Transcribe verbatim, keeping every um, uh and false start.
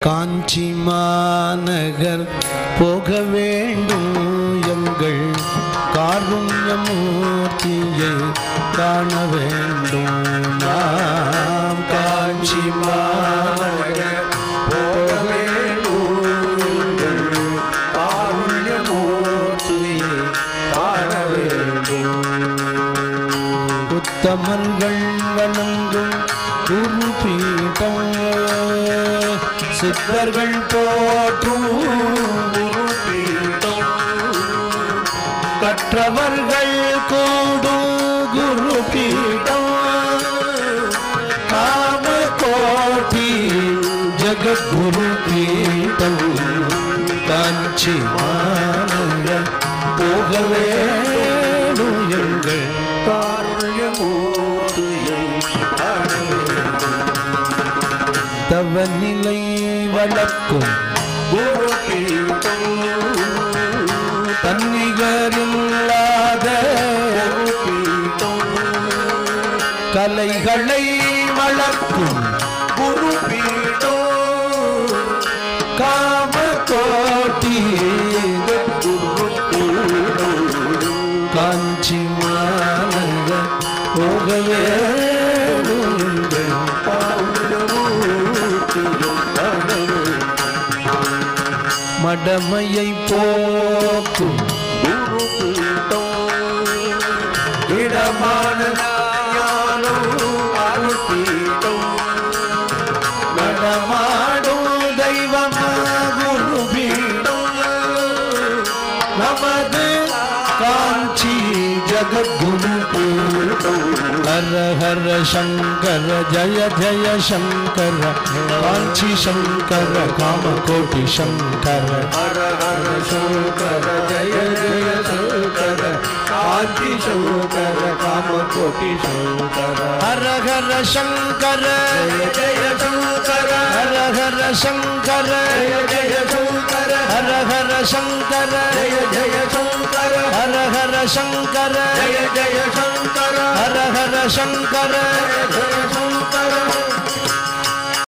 காஞ்சி மாநகர் போக வேண்டும் எங்கள் காருண்யமூர்த்தியை காண வேண்டும் நாம். காஞ்சி மாநகர் போக வேண்டும் எங்கள் காருண்யமூர்த்தியை காண வேண்டும். உத்தமர்கள் வணங்கும் குரு பீடம் சித்தர்கள் போற்றும் குரு பீடம் கற்றவர்கள் கூடும் குரு பீடம் காம கோட்டி ஜகத்குரு பீடம். காஞ்சி மாநகர் போக வேண்டும் எங்கள் காருண்யமூர்த்தியை காண வேண்டும். தவநிலை வளர்க்கும் குரு பீடம் தன்னிகரில்லாத குரு பீடம் கலைகளை வளர்க்கும் குரு பீடம் காம கோட்டி குரு பீடம். காஞ்சி மாநகர் போக வேண்டும் எங்கள் மடமையை போக்கும் குரு பீடம் இடமான பீடம் நடமாடும் தெய்வம் குரு பீடம் நமது காஞ்சி ஜகத்குரு பீடம். ஹர ஹர சங்கர ஜய ஜய சங்கர காஞ்சி சங்கர காமகோட்டி சங்கர. ஹர ஹர சங்கர ஜய ஜய சங்கர காஞ்சி சங்கர காமகோட்டி சங்கர. ஹர ஹர சங்கர ஜய ஜய சங்கர ஹர ஹர சங்கர ஜய ஜய சங்கர ஹர ஹர சங்கர ஜய ஜய சங்கர ஹர ஹர சங்கர ஜய ஜய சங்கர ஹர ஹர சங்கர ஜய ஜய சங்கர.